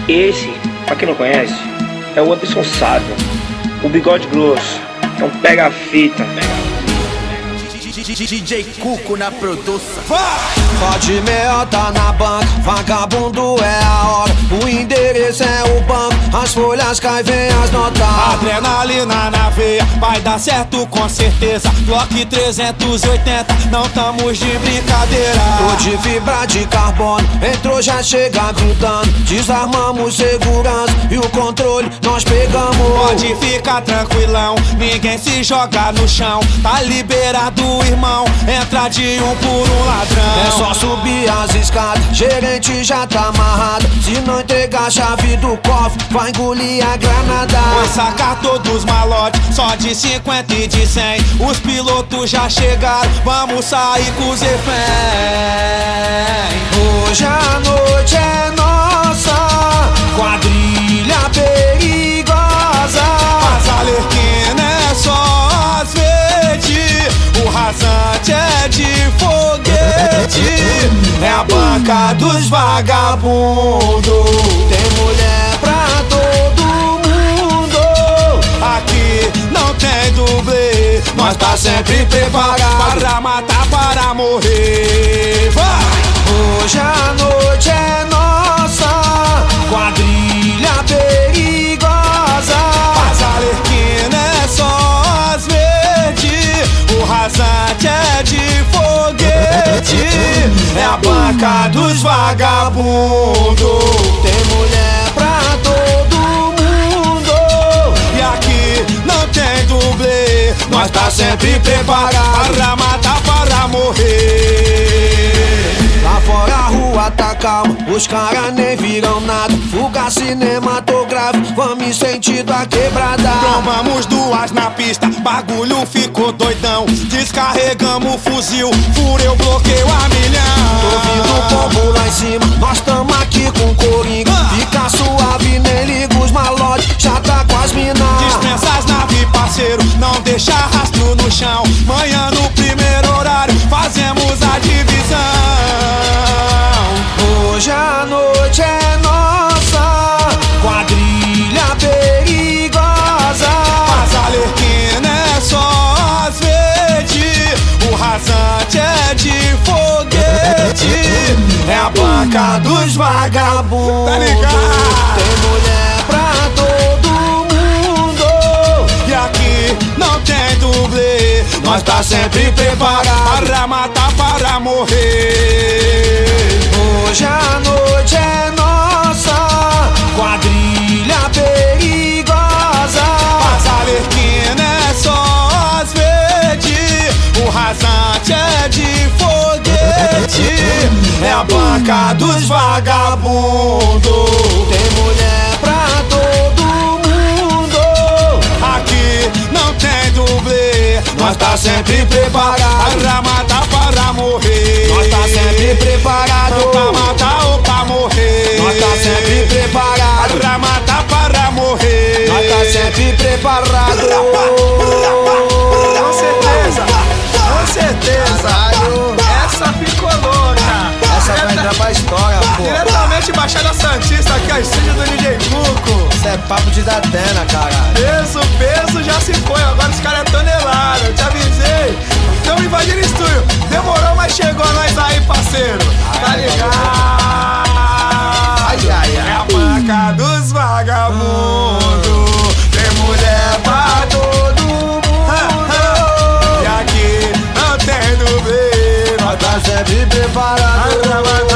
Esse, pra quem não conhece, é o Anderson Sávio, o bigode grosso. Então pega a fita. DJ Cuco na produção. Pode meota na banca, vagabundo é a hora. O endereço é o banco, as folhas caem, vem as notas. Adrenalina na veia, vai dar certo com certeza. Block 380, não tamos de brincadeira. Tô de fibra de carbono, entrou já chega grudando. Desarmamos segurança e o controle nós pegamos. Pode ficar tranquilão, ninguém se joga no chão. Tá liberado, irmão, entra de um por um ladrão. É só subir as escadas, gerente já tá amarrado. Se não entregar a chave do cofre, vai engolir a granada. Foi sacar todos os malotes, só de 50 e de 100. Os pilotos já chegaram, vamos sair com os reféns. Hoje a noite é nossa, quadrilha perigosa. Mas a Lerquina é só às vezes, o rasante é de foguete. É a banca dos vagabundos, tem mulher pra todo mundo. Aqui não tem dublê, Nós tá sempre preparado para matar, para morrer. Vai! Hoje a noite é nossa, quadrilha perigosa. Mas a Lerquina é só às vezes, o rasante é de foguete. É a banca dos vagabundos, tem mulher pra todo mundo. E aqui não tem dublê, Nós tá sempre preparado para matar, para morrer. Lá fora a rua tá calma, os caras nem viram nada. Fuga cinematográfico, vamos em sentido a quebrada. Tomamos duas na pista, bagulho ficou doidão. Descarregamos o fuzil, furei o bloqueio a milhão. Tô vindo o pombo lá em cima, nós tamo aqui com coringa. Fica suave, nem liga os malotes, já tá com as minas. Dispensa as naves, parceiro, não deixa rastro no chão. Manhã no primeiro horário, fazemos a divisão. Hoje a noite é nossa, quadrilha perigosa. Mas a Lerquina é só às vezes, o rasante é de foguete. É a banca dos vagabundos, Tá ligado? tem mulher pra todo mundo. E aqui não tem dublê, Nós tá sempre preparado para matar, para morrer. Hoje a noite é nossa, quadrilha perigosa. Mas a Lerquina é só às vezes, o rasante é de foguete. É a banca dos vagabundos, tem mulher pra todo mundo. Aqui não tem dublê, Nós tá sempre preparado para matar, para morrer. Nós tá sempre preparado Ou pra matar ou pra morrer. Nós tá sempre preparado para matar, para morrer. Nós tá sempre preparado. Com certeza, com certeza. Essa ficou louca. Essa vai entrar pra história, pô. Diretamente Baixada Santista, aqui é o estúdio do DJ Cuco. Isso é papo de Datena, caralho. Peso já se foi, agora os caras é tonelada, eu te avisei. Tamo invadindo o estúdio, demorou, mas chegou nós aí, parceiro. Tá ligado? É a banca dos vagabundos, tem mulher pra todo mundo. E aqui não tem dublê, Nós tá sempre preparado. pra matar,